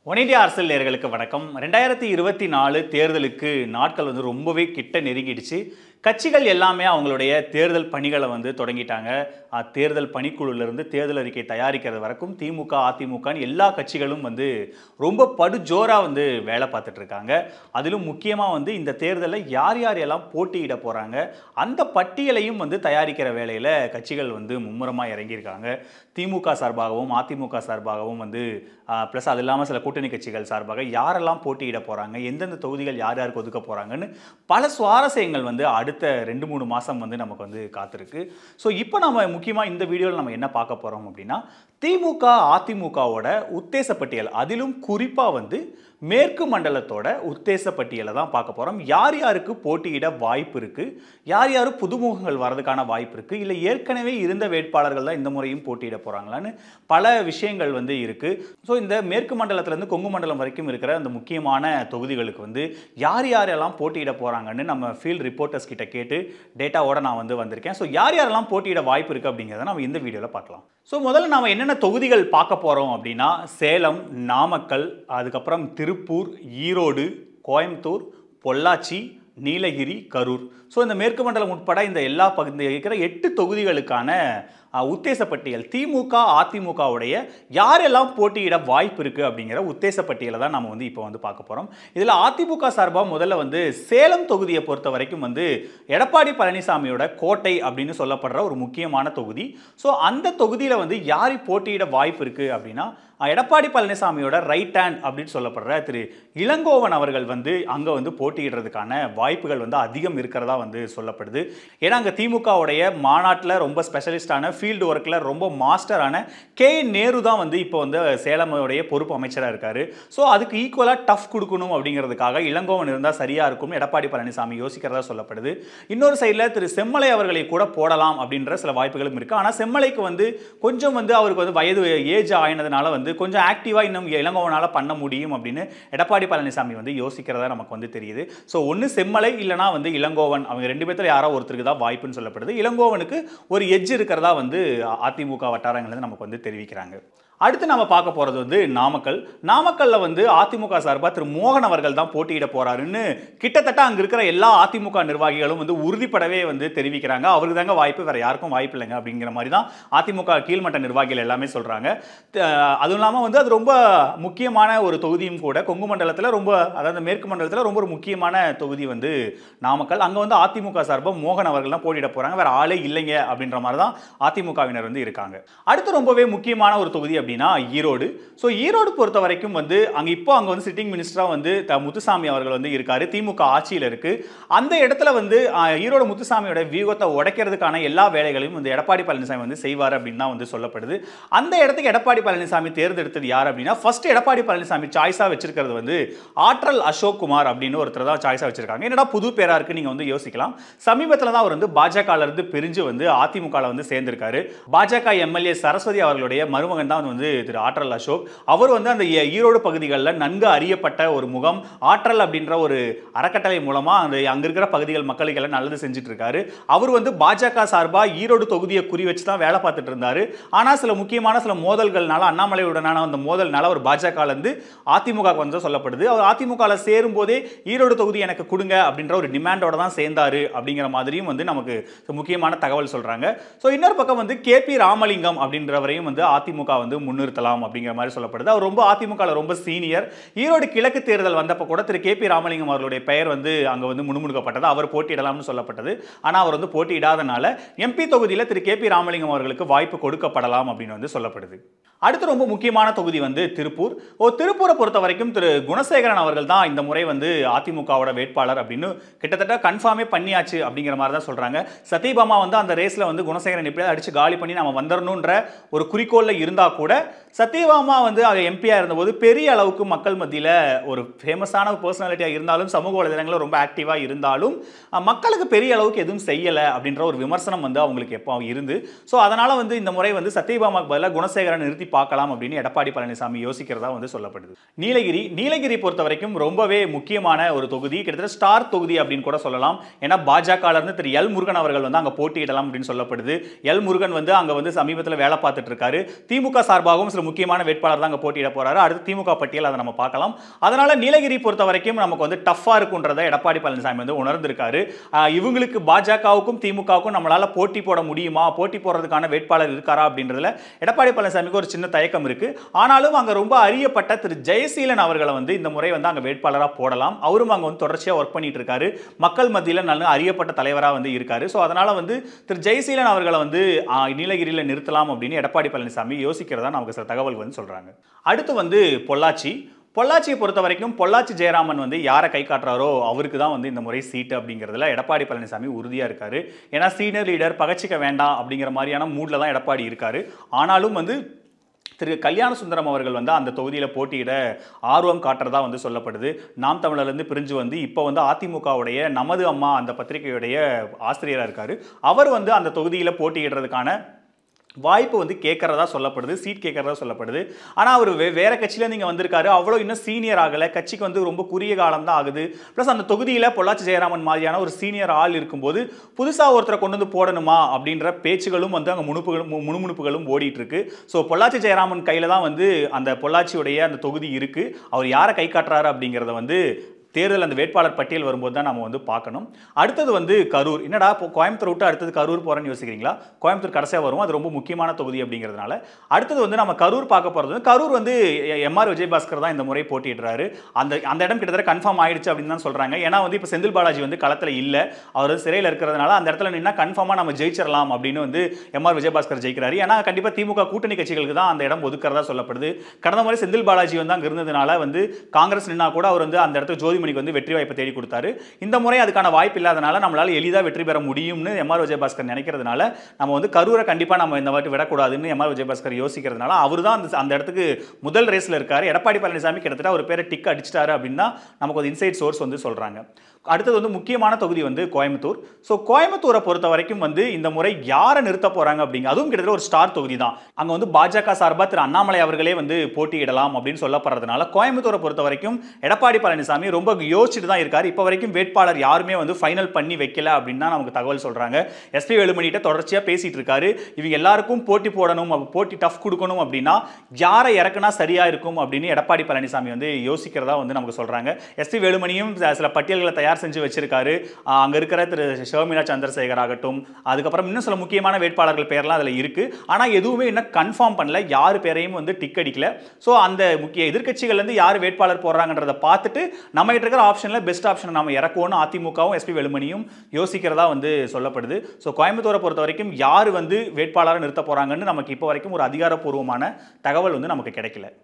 One India அரசியல் நேயர்களுக்கு வணக்கம். 2024 தேர்தலுக்கு நாட்கள் ரொம்பவே கிட்ட நெருங்கிடுச்சு. கட்சிகள் எல்லாமே அவங்களுடைய தேர்தல் பணிகளை தொடங்கிட்டாங்க. தேர்தல் பணிக்குழுவிலிருந்து தேர்தல் அறிக்கை தயாரிக்கிறது வரைக்கும் திமுக, அதிமுகன்னு எல்லா கட்சிகளும் ரொம்ப படுஜோரா வேலை பார்த்துட்டு இருக்காங்க. அதிலும் முக்கியமாக இந்த தேர்தலில் யார் யாரெல்லாம் போட்டியிட போகிறாங்க அந்த பட்டியலையும் தயாரிக்கிற வேலையில் கட்சிகள் மும்முரமாக இறங்கியிருக்காங்க. திமுக சார்பாகவும் அதிமுக சார்பாகவும் ப்ளஸ் அது இல்லாமல் சில கூட்டணி கட்சிகள் சார்பாக யாரெல்லாம் போட்டியிட போகிறாங்க, எந்தெந்த தொகுதிகள் யார் யாருக்கு ஒதுக்க போகிறாங்கன்னு பல சுவாரஸ்யங்கள் அடுத்த 2-3 மாதம் நமக்கு காத்திருக்கு. ஸோ இப்போ நம்ம முக்கியமாக இந்த வீடியோவில் நம்ம என்ன பார்க்க போகிறோம் அப்படின்னா, திமுக அதிமுகவோட உத்தேச பட்டியல், அதிலும் குறிப்பாக மேற்கு மண்டலத்தோட உத்தேச பட்டியலை தான் பார்க்க போகிறோம். யார் யாருக்கு போட்டியிட வாய்ப்பு இருக்குது, யார் யார் புதுமுகங்கள் வர்றதுக்கான வாய்ப்பு இருக்குது, இல்லை ஏற்கனவே இருந்த வேட்பாளர்கள் தான் இந்த முறையும் போட்டியிட போகிறாங்களான்னு பல விஷயங்கள் இருக்குது. ஸோ இந்த மேற்கு மண்டலத்திலேருந்து கொங்கு மண்டலம் வரைக்கும் இருக்கிற அந்த முக்கியமான தொகுதிகளுக்கு யார் யாரெல்லாம் போட்டியிட போகிறாங்கன்னு நம்ம ஃபீல்ட் ரிப்போர்ட்டர்ஸ் கிட்ட கேட்டு டேட்டாவோட நான் வந்திருக்கேன். ஸோ யார் யாரெல்லாம் போட்டியிட வாய்ப்பு இருக்குது அப்படிங்கிறத நம்ம இந்த வீடியோவில் பார்க்கலாம். ஸோ முதல்ல நம்ம என்னென்ன தொகுதிகள் பார்க்க போகிறோம் அப்படின்னா, சேலம், நாமக்கல், அதுக்கப்புறம் திருப்பூர், ஈரோடு, கோயம்புத்தூர், பொள்ளாச்சி, நீலகிரி, கரூர். ஸோ இந்த மேற்கு மண்டலம் உட்பட இந்த எல்லா பகுதியில் இருக்கிற 8 தொகுதிகளுக்கான உத்தேச பட்டியல், திமுக அதிமுகவுடைய யாரெல்லாம் போட்டியிட வாய்ப்பு இருக்குது அப்படிங்கிற உத்தேச பட்டியலை தான் நம்ம இப்போ பார்க்க போகிறோம். இதில் அதிமுக சார்பாக முதல்ல சேலம் தொகுதியை பொறுத்த வரைக்கும் எடப்பாடி பழனிசாமியோட கோட்டை அப்படின்னு சொல்லப்படுற ஒரு முக்கியமான தொகுதி. ஸோ அந்த தொகுதியில் யார் போட்டியிட வாய்ப்பு இருக்குது அப்படின்னா, எடப்பாடி பழனிசாமியோட ரைட் ஹேண்ட் அப்படின்னு சொல்லப்படுற திரு இளங்கோவன் அவர்கள் அங்கே போட்டியிடுறதுக்கான வாய்ப்புகள் அதிகம் இருக்கிறதா சொல்லப்படுது. ஏன்னா அங்கே திமுகவுடைய மாநாட்டில் ரொம்ப ஸ்பெஷலிஸ்டான, ஃபீல்டு ஒர்க்கில் ரொம்ப மாஸ்டரான நேரு தான் இப்போ சேலமுடைய பொறுப்பு அமைச்சராக இருக்கார். ஸோ அதுக்கு ஈக்குவலாக டஃப் கொடுக்கணும் அப்படிங்கிறதுக்காக இளங்கோவன் இருந்தால் சரியாக இருக்கும் எடப்பாடி பழனிசாமி யோசிக்கிறதா சொல்லப்படுது. இன்னொரு சைடில் திரு செம்மலை அவர்களை கூட போடலாம் அப்படின்ற சில வாய்ப்புகளும் இருக்குது. ஆனால் செம்மலைக்கு கொஞ்சம் அவருக்கு வயது ஏஜ் ஆயினதுனால கொஞ்சம் ஆக்டிவாக இன்னும் இளங்கோவனால் பண்ண முடியும் அப்படின்னு எடப்பாடி பழனிசாமி யோசிக்கிறதா நமக்கு தெரியுது. ஸோ ஒன்று செம்மலை இல்லைனா இளங்கோவன், அவங்க 2 பேர்த்துல யாரோ ஒருத்தருக்கு தான் வாய்ப்புன்னு சொல்லப்படுது. இளங்கோவனுக்கு ஒரு எட்ஜ் இருக்கிறதா அதிமுக வட்டாரங்கள் நமக்கு தெரிவிக்கிறாங்க. அடுத்து நம்ம பார்க்க போகிறது நாமக்கல். நாமக்கல்ல அதிமுக சார்பாக திரு மோகன் அவர்கள் தான் போட்டியிட போறாருன்னு கிட்டத்தட்ட அங்கே இருக்கிற எல்லா அதிமுக நிர்வாகிகளும் உறுதிப்படவே தெரிவிக்கிறாங்க. அவருக்கு தாங்க வாய்ப்பு, வேற யாருக்கும் வாய்ப்பு இல்லைங்க அப்படிங்கிற மாதிரி தான் அதிமுக கீழ்மட்ட நிர்வாகிகள் எல்லாமே சொல்றாங்க. அதுவும் இல்லாமல் அது ரொம்ப முக்கியமான ஒரு தொகுதியும் கூட. கொங்கு மண்டலத்தில் ரொம்ப, அதாவது மேற்கு மண்டலத்தில் ரொம்ப ஒரு முக்கியமான தொகுதி நாமக்கல். அங்கே அதிமுக சார்பாக மோகன் அவர்கள் தான் போட்டியிட போறாங்க, வேற ஆளே இல்லைங்க அப்படின்ற மாதிரி தான் அதிமுகவினர் இருக்காங்க. அடுத்து ரொம்பவே முக்கியமான ஒரு தொகுதி ஈரோடு. சோ ஈரோடு பொறுத்த வரைக்கும் அங்க சிட்டிங் மினிஸ்டரா முத்துசாமி அவர்கள் இருக்காரு. திமுக ஆட்சியில் இருக்கு. அந்த இடத்துல ஈரோடு முத்துசாமியோட வியூகத்தை உடைக்கிறதுக்கான எல்லா வேலைகளையும் எடப்பாடி பழனிசாமி செய்வார் அப்படின்னு தான் சொல்லப்படுது. அந்த இடத்துக்கு எடப்பாடி பழனிசாமி தேர்ந்தெடுத்தது யார் அப்படின்னா, ஃபர்ஸ்ட் எடப்பாடி பழனிசாமி சாய்ஸா வச்சிருக்கிறது ஆற்றல் அசோக் குமார் அப்படின்னு ஒருத்தர் தான் சாய்ஸா வச்சிருக்காங்க. என்னடா புது பேரா இருக்கு நீங்க யோசிக்கலாம். சமீபத்தில் தான் அவர் பாஜக இருந்து பிரிஞ்சு அதிமுக சேர்ந்திருக்காரு. பாஜக எம்எல்ஏ சரஸ்வதி அவர்களுடைய மருமகன் தான் திரு ஆற்றல் அசோக். அவர் அந்த ஈரோடு பகுதிகளில் நன்கு அறியப்பட்ட ஒரு முகம். ஆற்றல் அப்படின்ற ஒரு அறக்கட்டளை மூலமா அங்க இருக்கிற பகுதிகள் மக்களுக்கு நல்லது செஞ்சுட்டு இருக்காரு. அவர் பாஜக சார்பா ஈரோடு தொகுதியை குறி வச்சு தான் வேலை பார்த்துட்டு இருந்தாரு. ஆனா சில முக்கியமான சில மோதல்கள்னால, அண்ணாமலையுடனான அந்த மோதல்னால அவர் பாஜக இருந்து அதிமுக சொல்லப்படுது. அவர் அதிமுக சேரும் போதே ஈரோடு தொகுதி எனக்கு கொடுங்க அப்படின்ற ஒரு டிமாண்டோட தான் சேர்ந்தாரு அப்படிங்கிற மாதிரியும் நமக்கு முக்கியமான தகவல் சொல்றாங்க. சோ இன்னொரு பக்கம் கே.பி. ராமலிங்கம் அப்படின்றவரையும் அதிமுக முன்னிறுத்தலாம் அப்படிங்கிற மாதிரி சொல்லப்படுது. அவர் ரொம்ப அதிமுக ரொம்ப சீனியர். ஈரோடு கிழக்கு தேர்தல் வந்தப்ப கூட திரு கே.பி. ராமலிங்கம் அவர்களுடைய பெயர் அங்க முணுமுணுக்கப்பட்டது. அவர் போட்டியிடலாம்னு சொல்லப்பட்டது. ஆனா அவர் போட்டியிடாதனால எம்பி தொகுதியில் திரு கே.பி. ராமலிங்கம் அவர்களுக்கு வாய்ப்பு கொடுக்கப்படலாம் அப்படின்னு சொல்லப்படுது. அடுத்து ரொம்ப முக்கியமான தொகுதி திருப்பூர். திருப்பூரை பொறுத்த வரைக்கும் திரு குணசேகரன் அவர்கள் தான் இந்த முறை அதிமுகவோட வேட்பாளர் அப்படின்னு கிட்டத்தட்ட கன்ஃபார்மே பண்ணியாச்சு அப்படிங்கிற மாதிரி தான் சொல்றாங்க. சத்யபாமா அந்த ரேஸ்ல குணசேகரன் எப்படியாவது அடிச்சு காலி பண்ணி நம்ம வந்துடணும்ன்ற ஒரு குறிக்கோள்ல இருந்தா கூட, சத்யபாமா எம்பியா இருந்தபோது பெரிய அளவுக்கு மக்கள் மத்தியில் ஒரு ஃபேமஸான பர்சனாலிட்டியா இருந்தாலும், சமூக வலைதளங்களில் ரொம்ப ஆக்டிவா இருந்தாலும், மக்களுக்கு பெரிய அளவுக்கு எதுவும் செய்யலை அப்படின்ற ஒரு விமர்சனம் அவங்களுக்கு எப்போ இருந்து. ஸோ அதனால இந்த முறை சத்யபாமாக்கு பதிலாக குணசேகரன் நிறுத்தி பார்க்கலாம் அப்படின்னு எடப்பாடி பழனிசாமி யோசிக்கிறதா சொல்லப்படுது. நீலகிரி பொறுத்த வரைக்கும் ரொம்பவே முக்கியமான ஒரு தொகுதி, கிட்டத்தட்ட ஸ்டார் தொகுதி அப்படின்னு கூட சொல்லலாம். ஏன்னா பாஜக இருந்து திரு எல் முருகன் அவர்கள் அங்க போட்டியிடலாம் அப்படின்னு சொல்லப்படுது. எல் முருகன் அங்க சமீபத்தில் வேலை பார்த்துட்டு இருக்காரு. திமுக சார்பாக சார்பாகவும் சில முக்கியமான வேட்பாளர் தான் அங்க போட்டியிட போறாரு. அடுத்து திமுக பட்டியல் அதை நம்ம பார்க்கலாம். அதனால நீலகிரி பொறுத்த வரைக்கும் நமக்கு வந்து டஃப்பா இருக்குன்றதை எடப்பாடி பழனிசாமி வந்து உணர்ந்திருக்காரு. இவங்களுக்கு பாஜகவுக்கும் திமுகவுக்கும் நம்மளால போட்டி போட முடியுமா, போட்டி போடுறதுக்கான வேட்பாளர் இருக்காரா அப்படின்றதுல எடப்பாடி பழனிசாமிக்கு ஒரு சின்ன தயக்கம் இருக்கு. ஆனாலும் அங்க ரொம்ப அறியப்பட்ட திரு ஜெயசீலன் அவர்களை வந்து இந்த முறை வந்து அங்க வேட்பாளரா போடலாம். அவரும் அங்க வந்து தொடர்ச்சியா ஒர்க் பண்ணிட்டு இருக்காரு. மக்கள் மத்தியில நல்ல அறியப்பட்ட தலைவரா வந்து இருக்காரு. சோ அதனால வந்து திரு ஜெயசீலன் அவர்களை வந்து நீலகிரியில நிறுத்தலாம் அப்படின்னு எடப்பாடி பழனிசாமி யோசிக்கிறதா நமக்கு சில தகவல் வந்து சொல்றாங்க. அடுத்து வந்து பொள்ளாச்சியை பொறுத்த வரைக்கும் பொள்ளாச்சி ஜெயராமன் வந்து யாரை கை காட்டுறாரோ அவருக்கு தான் வந்து இந்த முறை சீட்டு அப்படிங்கிறதுல எடப்பாடி பழனிசாமி உறுதியா இருக்காரு. ஏன்னா சீனியர் லீடர் பகச்சிக்க வேண்டாம் அப்படிங்கிற மாதிரியான மூட்ல தான் எடப்பாடி இருக்காரு. ஆனாலும் வந்து திரு கல்யாண சுந்தரம் அவர்கள் வந்து அந்த தொகுதியில் போட்டியிட ஆர்வம் காட்டுறதா வந்து சொல்லப்படுது. நாம் தமிழர்லேருந்து பிரிஞ்சு வந்து இப்போ வந்து அதிமுகவுடைய நமது அம்மா அந்த பத்திரிகையுடைய ஆசிரியராக இருக்காரு. அவர் வந்து அந்த தொகுதியில் போட்டியிடுறதுக்கான வாய்ப்பு வந்து கேட்கறதா சொல்லப்படுது, சீட் கேட்கறதா சொல்லப்படுது. ஆனால் அவர் வேற கட்சியில நீங்க வந்திருக்காரு, அவ்வளோ இன்னும் சீனியர் ஆகலை, கட்சிக்கு வந்து ரொம்ப குறுகிய காலம் தான் ஆகுது. ப்ளஸ் அந்த தொகுதியில் பொள்ளாச்சி ஜெயராமன் மாதிரியான ஒரு சீனியர் ஆள் இருக்கும்போது புதுசாக ஒருத்தரை கொண்டு வந்து போடணுமா அப்படின்ற பேச்சுகளும் வந்து அங்கே முணுமுணுப்புகளும் ஓடிட்டு இருக்கு. ஸோ பொள்ளாச்சி ஜெயராமன் கையில் தான் வந்து அந்த பொள்ளாச்சியுடைய அந்த தொகுதி இருக்கு. அவர் யாரை கை காட்டுறாரு அப்படிங்கிறத வந்து தேர்தல் அந்த வேட்பாளர் பட்டியல் வரும்போது தான் நம்ம வந்து பார்க்கணும். அடுத்தது வந்து கரூர். என்னடா இப்போ கோயம்புத்தூர் விட்டு அடுத்தது கரூர் போகிறேன்னு யோசிக்கிறீங்களா? கோயம்புத்தூர் கடைசியாக வரும், அது ரொம்ப முக்கியமான தொகுதி அப்படிங்கிறதுனால. அடுத்தது வந்து நம்ம கரூர் பார்க்க போகிறது, கரூர் வந்து எம்ஆர் விஜயபாஸ்கர் தான் இந்த முறை போட்டியிடுறாரு. அந்த இடம் கிட்டத்தட்ட கன்ஃபார்ம் ஆயிடுச்சு அப்படின்னு தான் சொல்கிறாங்க. ஏன்னா வந்து இப்போ செந்தில் பாலாஜி வந்து களத்தில் இல்லை, அவர் சிறையில் இருக்கிறதுனால அந்த இடத்துல நின்னா கன்ஃபார்மாக நம்ம ஜெயிச்சிடலாம் அப்படின்னு வந்து எம்ஆர் விஜயபாஸ்கர் ஜெயிக்கிறாரு. ஏன்னா கண்டிப்பாக திமுக கூட்டணி கட்சிகளுக்கு தான் அந்த இடம் ஒதுக்கிறதா சொல்லப்படுது. கடந்த முறை செந்தில் பாலாஜி வந்து அங்கே இருந்ததுனால வந்து காங்கிரஸ் நின்னா கூட அவர் வந்து அந்த இடத்துக்கு ஜோதி வந்து வெற்றி வாய்ப்பை தேடி கொடுத்தாரு. இந்த முறை அதுக்கான வாய்ப்பு இல்லாதனால நம்மளால எளிதாக வெற்றி பெற முடியும்னு எம்ஆர் விஜயபாஸ்கர் நினைக்கிறதுனால நம்ம வந்து கரூரை கண்டிப்பா நம்ம இந்த வாட்டி விடக்கூடாதுன்னு எம்ஆர் விஜயபாஸ்கர் யோசிக்கிறதுனால அவர் தான் அந்த இடத்துக்கு முதல் ரேஸ்ல இருக்காரு. எடப்பாடி பழனிசாமி கிட்டத்தட்ட ஒரு பேரை டிக் அடிச்சிட்டாரு அப்படின்னா நமக்கு ஒரு இன்சைட் சோர்ஸ் வந்து சொல்றாங்க. அடுத்தது வந்து முக்கியமான தொகுதி வந்து கோயம்புத்தூர். ஸோ கோயம்புத்தூரை பொறுத்த வரைக்கும் வந்து இந்த முறை யாரை நிறுத்த போறாங்க அப்படிங்க, அதுவும் கிட்டத்தட்ட ஒரு ஸ்டார் தொகுதி தான். அங்க வந்து பாஜக சார்பாக திரு அண்ணாமலை அவர்களே வந்து போட்டியிடலாம் அப்படின்னு சொல்லப்படுறதுனால கோயம்புத்தூரை பொறுத்த வரைக்கும் எடப்பாடி பழனிசாமி ரொம்ப யோசிச்சுட்டு தான் இருக்காரு. இப்போ வரைக்கும் வேட்பாளர் யாருமே வந்து ஃபைனல் பண்ணி வைக்கல அப்படின்னு தான் நமக்கு தகவல் சொல்றாங்க. எஸ்பி வேலுமணிகிட்ட தொடர்ச்சியா பேசிட்டு இருக்காரு. இவங்க எல்லாருக்கும் போட்டி போடணும், போட்டி டஃப் கொடுக்கணும் அப்படின்னா யாரை இறக்குனா சரியா இருக்கும் அப்படின்னு எடப்பாடி பழனிசாமி வந்து யோசிக்கிறதா வந்து நமக்கு சொல்றாங்க. எஸ்பி வேலுமணியும் சில பட்டியல்களை தயார் செஞ்சு வச்சிருக்காரு. அங்க இருக்கிற திரு ஷர்மிளா சந்திரசேகர் ஆகட்டும், அதுக்கப்புறம் இன்னும் சில முக்கியமான வேட்பாளர்கள் பேர்லாம் அதுல இருக்கு. ஆனா எதுவுமே இன்னும் கன்ஃபார்ம் பண்ணல, யாரு பேரையும் வந்து டிக் அடிக்கல. ஸோ அந்த முக்கிய எதிர்க்கட்சிகள் இருந்து யார் வேட்பாளர் போடுறாங்கன்றதை பார்த்துட்டு நம்ம கிட்ட இருக்கிற ஆப்ஷன்ல பெஸ்ட் ஆப்ஷன் நம்ம இறக்குவோம்னு அதிமுகவும் எஸ்பி வேலுமணியும் யோசிக்கிறதா வந்து சொல்லப்படுது. ஸோ கோயம்புத்தூரை பொறுத்த வரைக்கும் யார் வந்து வேட்பாளரை நிறுத்த போறாங்கன்னு நமக்கு இப்போ வரைக்கும் ஒரு அதிகாரப்பூர்வமான தகவல் வந்து நமக்கு கிடைக்கல.